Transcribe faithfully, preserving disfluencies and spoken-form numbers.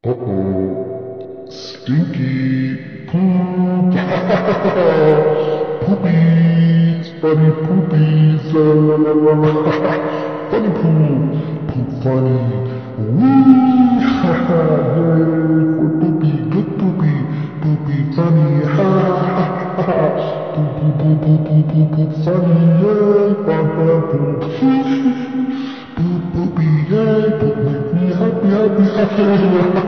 Uh-oh. Stinky poop. Poopies. Funny poopies. Funny poop. Poop funny. Wee. Yay for poopy. Good poopy. Poopy funny. Ha ha ha ha. Poop poop poop poop poop poop poop funny. Yay. Ba ba poop. Poop poopy. Yay. Poop make me happy happy happy.